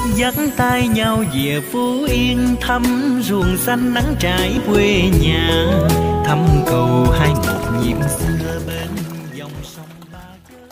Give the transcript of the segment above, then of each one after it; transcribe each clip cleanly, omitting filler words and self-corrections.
dắt tay nhau về Phú Yên, thăm ruộng xanh nắng trải quê nhà, thăm cầu hai một nhịp xưa bên dòng sông Ba Chớ.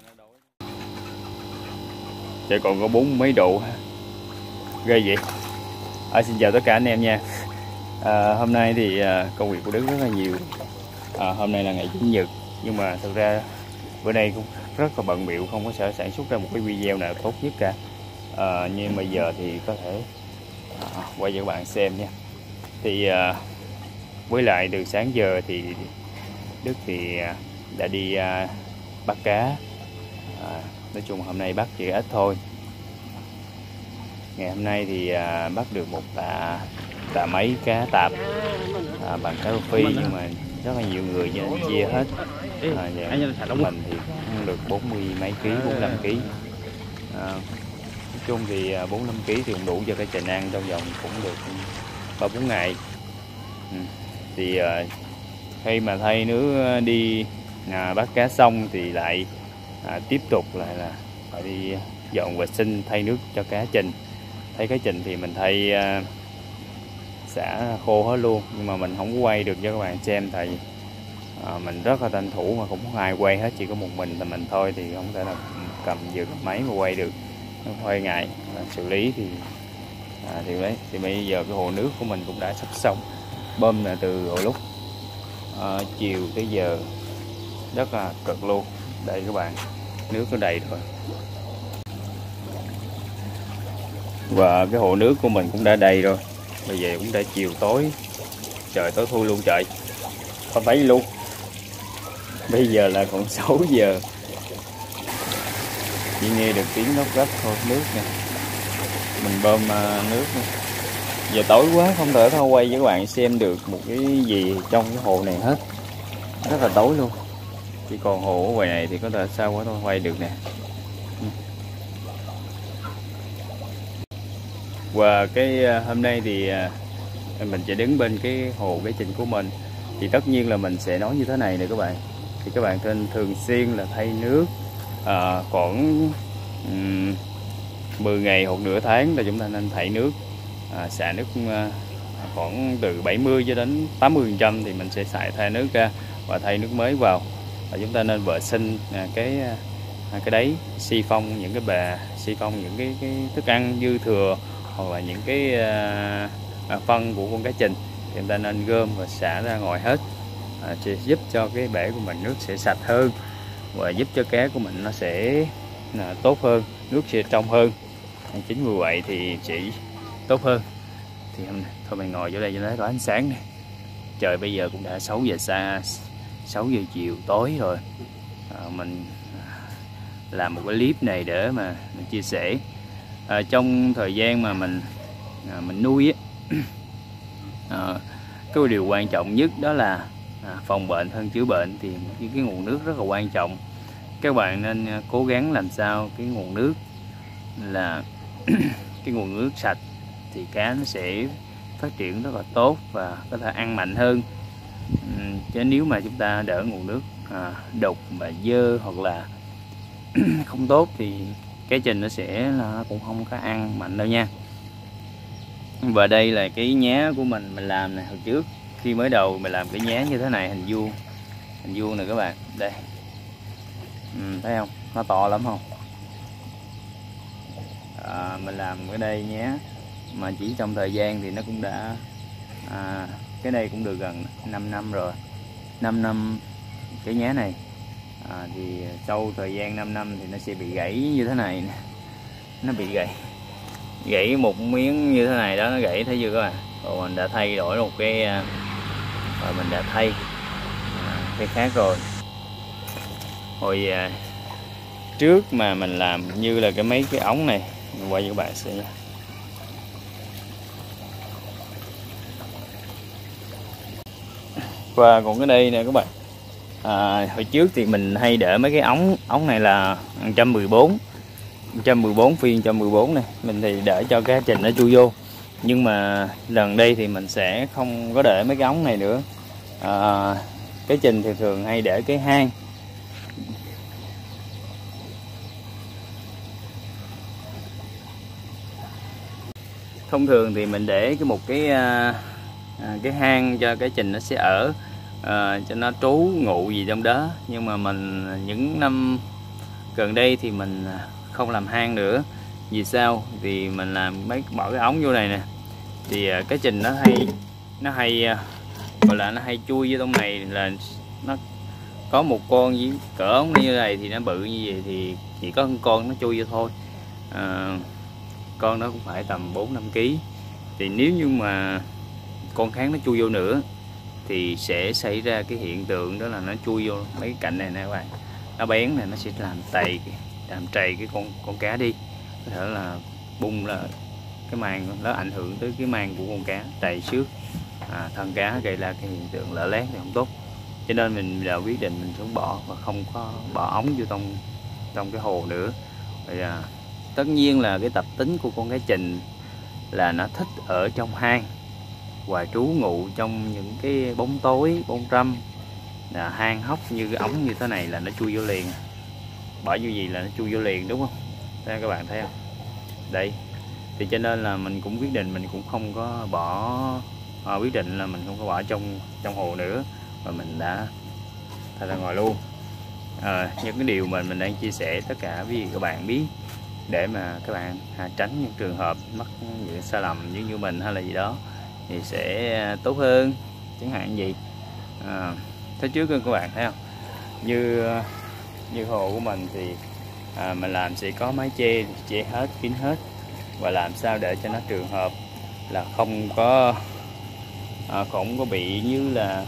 Trời còn có 40 mấy độ ha, ghê vậy. Xin chào tất cả anh em nha. Hôm nay thì công việc của Đức rất là nhiều. Hôm nay là ngày Chủ nhật, nhưng mà thực ra bữa nay cũng rất là bận bịu, không có sở sản xuất ra một cái video nào tốt nhất cả. Nhưng bây giờ thì có thể quay cho các bạn xem nha. Thì với lại từ sáng giờ thì Đức thì đã đi bắt cá. Nói chung hôm nay bắt chỉ ít thôi. Ngày hôm nay thì bắt được một tạ mấy cá tạp bằng cá rô phi, nhưng mà rất là nhiều người chia hết. Mình thì được 40 mấy ký, 45 ký. Nói chung thì 45 ký thì cũng đủ cho cái trình ăn trong vòng cũng được 3-4 ngày. Thì khi mà thay nước đi bắt cá xong thì lại tiếp tục lại là phải đi dọn vệ sinh thay nước cho cá trình. Thấy cá trình thì mình thay xả khô hết luôn, nhưng mà mình không có quay được cho các bạn xem, tại vì mình rất là tranh thủ mà cũng không ai quay hết, chỉ có một mình là mình thôi, thì không thể nào cầm vừa cái máy mà quay được, nó hơi ngại. Xử lý thì đấy, thì bây giờ cái hồ nước của mình cũng đã sắp xong, bơm là từ hồi lúc chiều tới giờ rất là cực luôn. Đây các bạn, nước nó đầy rồi, và cái hồ nước của mình cũng đã đầy rồi. Bây giờ cũng đã chiều tối, trời tối thui luôn trời, không thấy gì luôn. Bây giờ là còn 6 giờ, chỉ nghe được tiếng lóc gấp thôi. Nước nè, mình bơm nước nè. Giờ tối quá không thể thôi quay cho các bạn xem được một cái gì trong cái hồ này hết, rất là tối luôn. Chỉ còn hồ ở ngoài này thì có thể sao quá thôi quay được nè. Và cái hôm nay thì mình sẽ đứng bên cái hồ cái trình của mình, thì tất nhiên là mình sẽ nói như thế này nè các bạn. Thì các bạn nên thường xuyên là thay nước, khoảng 10 ngày hoặc nửa tháng là chúng ta nên thay nước, xả nước khoảng từ 70 cho đến 80% thì mình sẽ thay nước ra và thay nước mới vào. Và chúng ta nên vệ sinh cái đáy, xi phong những cái bè, xi phong những cái thức ăn dư thừa, hoặc là những cái phân của con cá trình thì chúng ta nên gom và xả ra ngoài hết, sẽ giúp cho cái bể của mình nước sẽ sạch hơn, và giúp cho cá của mình nó sẽ tốt hơn, nước sẽ trong hơn. Chính vì vậy thì chỉ tốt hơn. Thì thôi mình ngồi chỗ đây cho nó có ánh sáng này. Trời bây giờ cũng đã 6 giờ chiều tối rồi. Mình làm một cái clip này để mà mình chia sẻ. Trong thời gian mà mình nuôi á, cái điều quan trọng nhất đó là phòng bệnh hơn chữa bệnh. Thì cái nguồn nước rất là quan trọng. Các bạn nên cố gắng làm sao cái nguồn nước là cái nguồn nước sạch, thì cá nó sẽ phát triển rất là tốt và có thể ăn mạnh hơn. Chứ nếu mà chúng ta đỡ nguồn nước đục và dơ hoặc là không tốt thì cá trình nó sẽ cũng không có ăn mạnh đâu nha. Và đây là cái nhá của mình làm này. Hồi trước khi mới đầu mình làm cái nhá như thế này, hình vuông này các bạn, đây thấy không, nó to lắm không. Mình làm cái đây nhé, mà chỉ trong thời gian thì nó cũng đã cái đây cũng được gần 5 năm rồi, 5 năm cái nhá này. Thì sau thời gian 5 năm thì nó sẽ bị gãy như thế này nè. Nó bị gãy một miếng như thế này đó, nó gãy, thấy chưa các bạn. Rồi mình đã thay đổi một cái rồi mình đã thay cái khác rồi. Hồi trước mà mình làm như là mấy cái ống này, mình quay cho các bạn xem. Và còn cái đây nè các bạn, hồi trước thì mình hay để mấy cái ống này là 114 phiên 114 này, mình thì để cho cá trình nó chui vô. Nhưng mà lần đây thì mình sẽ không có để mấy cái ống này nữa. Cá trình thì thường hay để cái hang. thông thường thì mình để một cái hang cho cái trình nó sẽ ở, cho nó trú ngụ gì trong đó. Nhưng mà mình những năm gần đây thì mình không làm hang nữa. Vì sao? Thì mình làm bỏ cái ống vô này nè, thì cái trình nó hay gọi là nó hay chui vô trong này, là nó có một con với cỡ ống như này thì nó bự như vậy thì chỉ có con nó chui vô thôi. Con nó cũng phải tầm 4-5 kg. Thì nếu như mà con khác nó chui vô nữa thì sẽ xảy ra cái hiện tượng đó là nó chui vô mấy cái cạnh này nè các bạn, nó bén này, nó sẽ làm trầy cái con cá đi, có thể là bung là cái màng, nó ảnh hưởng tới cái màng của con cá, trầy xước thân cá, gây ra cái hiện tượng lở lét thì không tốt. Cho nên mình đã quyết định mình xuống bỏ và không có bỏ ống vô trong cái hồ nữa. Vậy tất nhiên là cái tập tính của con cá trình là nó thích ở trong hang và trú ngụ trong những cái bóng tối, bóng râm, là hang hốc như cái ống như thế này là nó chui vô liền. Bỏ vô gì là nó chui vô liền, đúng không? Đây các bạn thấy không? Đây. Thì cho nên là mình cũng quyết định mình cũng không có bỏ, quyết định là mình không có bỏ trong hồ nữa, và mình đã thay ra ngoài luôn. Những cái điều mình đang chia sẻ tất cả với các bạn biết, để mà các bạn tránh những trường hợp mắc những sai lầm như mình hay là gì đó thì sẽ tốt hơn. Chẳng hạn gì thế trước các bạn thấy không, như hồ của mình thì mình làm sẽ có mái che hết, kín hết, và làm sao để cho nó trường hợp là không có bị như là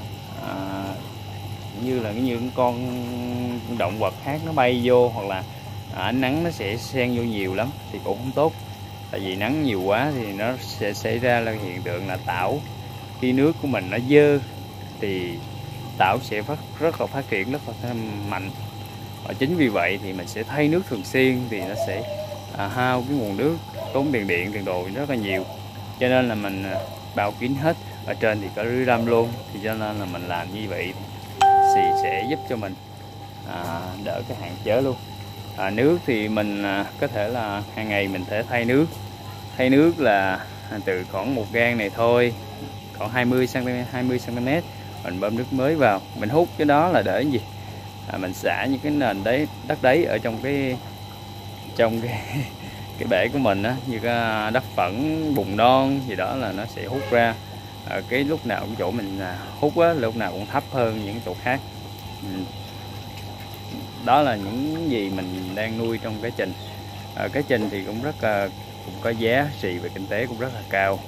những con động vật khác nó bay vô, hoặc là ánh nắng nó sẽ xen vô nhiều lắm thì cũng không tốt. Tại vì nắng nhiều quá thì nó sẽ xảy ra là hiện tượng là tảo, khi nước của mình nó dơ thì tảo sẽ rất là phát triển rất là mạnh. Và chính vì vậy thì mình sẽ thay nước thường xuyên, thì nó sẽ hao cái nguồn nước, tốn tiền đồ rất là nhiều. Cho nên là mình bao kín hết, ở trên thì có lưới râm luôn. Thì cho nên là mình làm như vậy thì sẽ giúp cho mình đỡ cái hạn chế luôn. Nước thì mình có thể là hàng ngày mình thể thay nước là từ khoảng một gang này thôi, khoảng 20 cm mình bơm nước mới vào, mình hút cái đó là để cái gì, mình xả những cái nền đất đấy ở trong cái bể của mình á, như cái đất phẳng, bùn non gì đó là nó sẽ hút ra. Cái lúc nào cũng chỗ mình hút á, lúc nào cũng thấp hơn những chỗ khác. Đó là những gì mình đang nuôi trong cái trình. Cái trình thì cũng cũng có giá trị về kinh tế cũng rất là cao.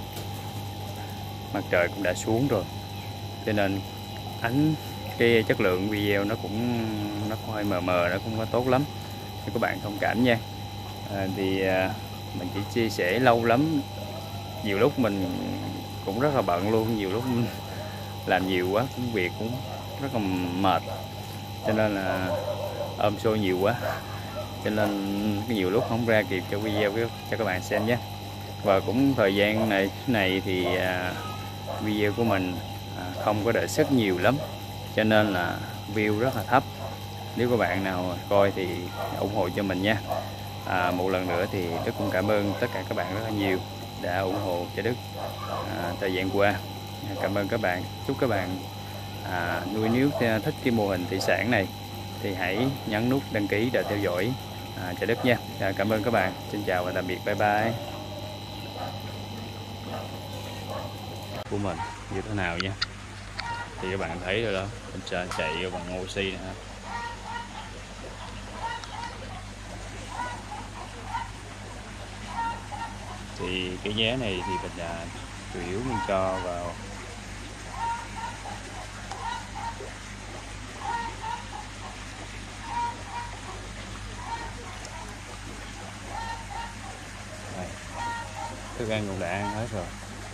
Mặt trời cũng đã xuống rồi, cho nên cái chất lượng video nó cũng hơi mờ, nó cũng có tốt lắm, thì các bạn thông cảm nha. Mình chỉ chia sẻ lâu lắm, nhiều lúc mình cũng rất là bận luôn, nhiều lúc làm nhiều quá, công việc cũng rất là mệt, cho nên là ôm show nhiều quá, cho nên nhiều lúc không ra kịp cho video cho các bạn xem nhé. Và cũng thời gian này thì video của mình không có đợi sức nhiều lắm, cho nên là view rất là thấp. Nếu các bạn nào coi thì ủng hộ cho mình nha. Một lần nữa thì Đức cũng cảm ơn tất cả các bạn rất là nhiều đã ủng hộ cho Đức thời gian qua. Cảm ơn các bạn. Chúc các bạn nuôi, nếu thích cái mô hình thủy sản này thì hãy nhấn nút đăng ký để theo dõi cho Đức nha. Cảm ơn các bạn. Xin chào và tạm biệt. Bye bye. Của mình như thế nào nha, thì các bạn thấy rồi đó, mình chạy bằng oxy nè. Thì cái giá này thì mình chủ yếu mình cho vào đây. Thức ăn cũng đã ăn hết rồi.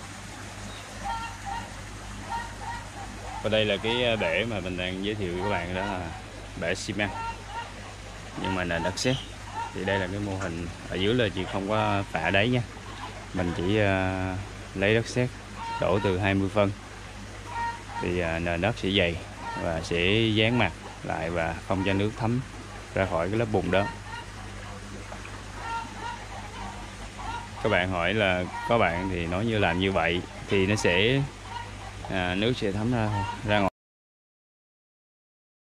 Và đây là cái bể mà mình đang giới thiệu với các bạn, đó là bể xi măng nhưng mà là đất sét. Thì đây là cái mô hình, ở dưới là chị không có phá đáy nha, mình chỉ lấy đất sét đổ từ 20 phân thì nền đất sẽ dày và sẽ dán mặt lại và không cho nước thấm ra khỏi cái lớp bùn đó. Các bạn hỏi là có bạn thì nói như làm như vậy thì nó sẽ nước sẽ thấm ra ngoài.